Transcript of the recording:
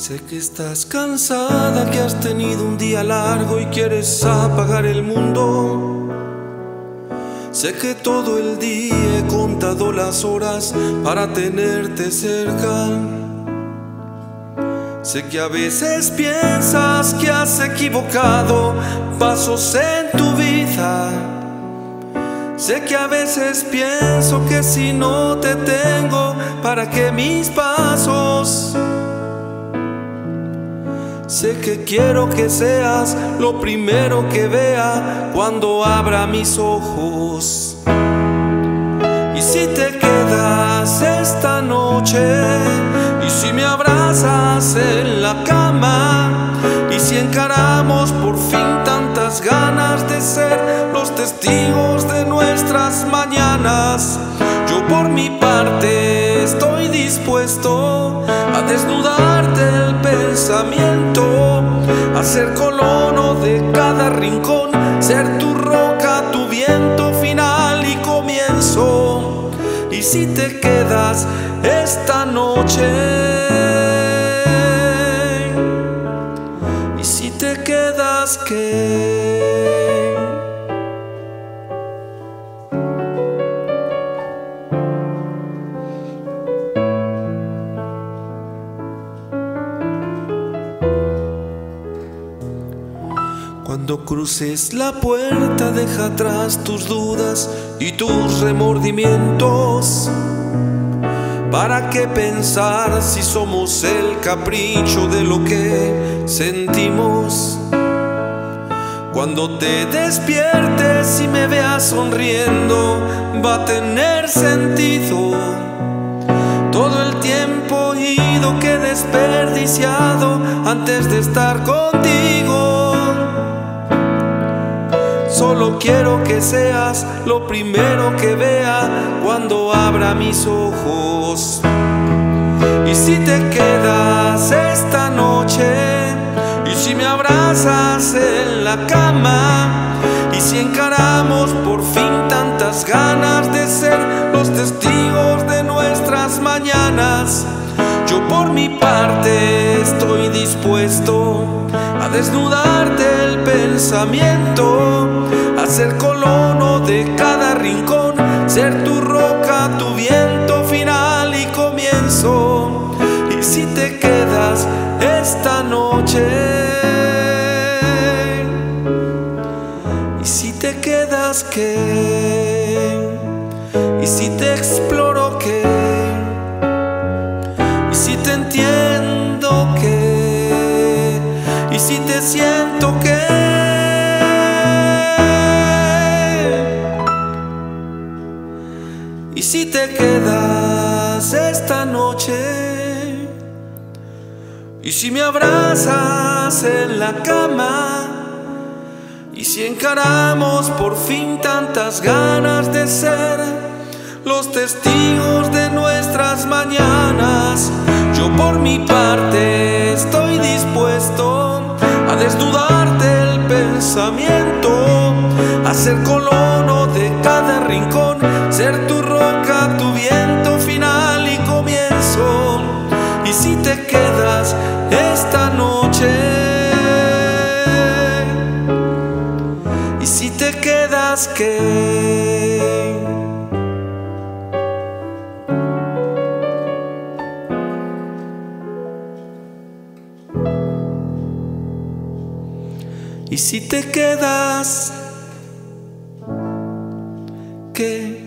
Sé que estás cansada, que has tenido un día largo y quieres apagar el mundo. Sé que todo el día he contado las horas para tenerte cerca. Sé que a veces piensas que has equivocado pasos en tu vida. Sé que a veces pienso que si no te tengo, ¿para qué mis pasos? Sé que quiero que seas lo primero que vea cuando abra mis ojos. Y si te quedas esta noche, y si me abrazas en la cama, y si encaramos por fin tantas ganas de ser los testigos de nuestras mañanas, yo por mi parte estoy dispuesto a desnudarte el pensamiento, a ser colono de cada rincón, ser tu roca, tu viento final y comienzo. Y si te quedas esta noche, y si te quedas, ¿qué? Cuando cruces la puerta, deja atrás tus dudas y tus remordimientos. ¿Para qué pensar si somos el capricho de lo que sentimos? Cuando te despiertes y me veas sonriendo, va a tener sentido todo el tiempo ido que he desperdiciado antes de estar contigo. Solo quiero que seas lo primero que vea cuando abra mis ojos. Y si te quedas esta noche, y si me abrazas en la cama, y si encaramos por fin tantas ganas de ser los testigos de nuestras mañanas, yo por mi parte estoy dispuesto a desnudarte el pensamiento, a ser colono de cada rincón, ser tu roca, tu viento final y comienzo. Y si te quedas esta noche, y si te quedas, ¿qué? Y si te exploro, ¿qué? Y si te entiendo, ¿qué? Y si te siento, ¿qué? Y si te quedas esta noche, y si me abrazas en la cama, y si encaramos por fin tantas ganas de ser los testigos de nuestras mañanas, yo por mi parte estoy dispuesto a desnudarte el pensamiento, a ser colono de cada rincón, ser tu roca, tu viento final y comienzo. Y si te quedas esta noche, y si te quedas, ¿qué? Y si te quedas, ¿qué?